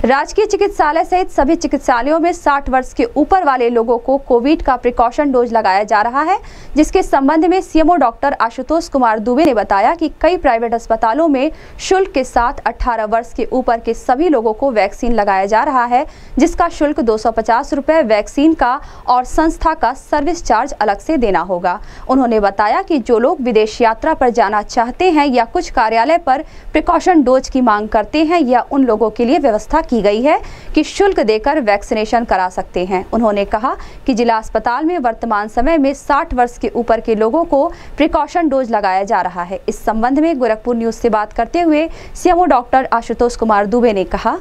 राजकीय चिकित्सालय सहित सभी चिकित्सालयों में 60 वर्ष के ऊपर वाले लोगों को कोविड का प्रिकॉशन डोज लगाया जा रहा है, जिसके संबंध में सीएमओ डॉक्टर आशुतोष कुमार दुबे ने बताया कि कई प्राइवेट अस्पतालों में शुल्क के साथ 18 वर्ष के ऊपर के सभी लोगों को वैक्सीन लगाया जा रहा है, जिसका शुल्क 250 रुपये वैक्सीन का और संस्था का सर्विस चार्ज अलग से देना होगा। उन्होंने बताया कि जो लोग विदेश यात्रा पर जाना चाहते हैं या कुछ कार्यालय पर प्रिकॉशन डोज की मांग करते हैं या उन लोगों के लिए व्यवस्था की गई है कि शुल्क देकर वैक्सीनेशन करा सकते हैं। उन्होंने कहा कि जिला अस्पताल में वर्तमान समय में 60 वर्ष के ऊपर के लोगों को प्रिकॉशन डोज लगाया जा रहा है। इस संबंध में गोरखपुर न्यूज से बात करते हुए सीएमओ डॉक्टर आशुतोष कुमार दुबे ने कहा,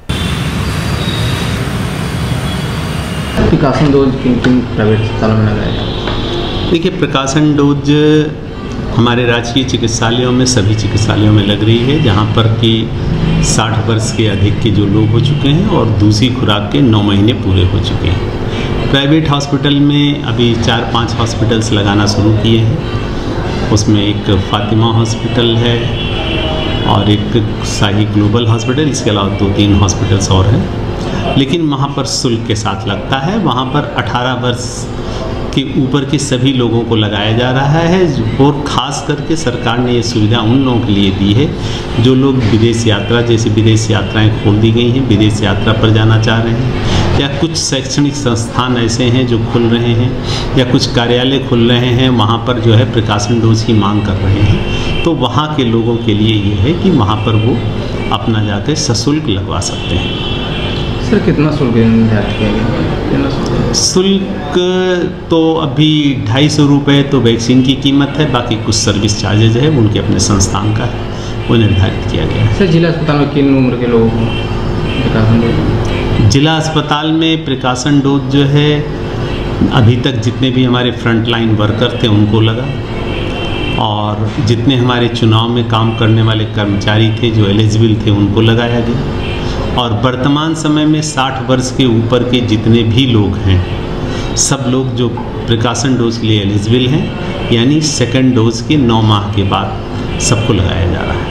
प्रिकॉशन डोज किन प्राइवेट अस्पतालों में लगाया जाए? देखिए, प्रिकॉशन डोज हमारे राजकीय चिकित्सालयों में सभी चिकित्सालयों में लग रही है, जहाँ पर कि 60 वर्ष के अधिक के जो लोग हो चुके हैं और दूसरी खुराक के 9 महीने पूरे हो चुके हैं। प्राइवेट हॉस्पिटल में अभी 4-5 हॉस्पिटल्स लगाना शुरू किए हैं। उसमें एक फातिमा हॉस्पिटल है और एक शाही ग्लोबल हॉस्पिटल, इसके अलावा 2-3 हॉस्पिटल्स और हैं, लेकिन वहाँ पर शुल्क के साथ लगता है। वहाँ पर 18 वर्ष के ऊपर के सभी लोगों को लगाया जा रहा है और ख़ास करके सरकार ने ये सुविधा उन लोगों के लिए दी है जो लोग विदेश यात्रा, जैसे विदेश यात्राएं खोल दी गई हैं, विदेश यात्रा पर जाना चाह रहे हैं, या कुछ शैक्षणिक संस्थान ऐसे हैं जो खुल रहे हैं, या कुछ कार्यालय खुल रहे हैं, वहाँ पर जो है प्रिकॉशन डोज की मांग कर रहे हैं। तो वहाँ के लोगों के लिए ये है कि वहाँ पर वो अपना जाकर सशुल्क लगवा सकते हैं। सर, कितना शुल्क निर्धारित किया गया? शुल्क तो अभी 250 रुपये तो वैक्सीन की कीमत है, बाकी कुछ सर्विस चार्जेज है उनके अपने संस्थान का है, वो निर्धारित किया गया है। सर, जिला अस्पताल में किन उम्र के लोगों को प्रिकॉशन डोज? जिला अस्पताल में प्रिकॉशन डोज जो है अभी तक जितने भी हमारे फ्रंट लाइन वर्कर थे उनको लगा, और जितने हमारे चुनाव में काम करने वाले कर्मचारी थे जो एलिजिबल थे उनको लगाया गया। और वर्तमान समय में 60 वर्ष के ऊपर के जितने भी लोग हैं, सब लोग जो प्रिकॉशन डोज के लिए एलिजिबल हैं, यानी सेकंड डोज के 9 माह के बाद सबको लगाया जा रहा है।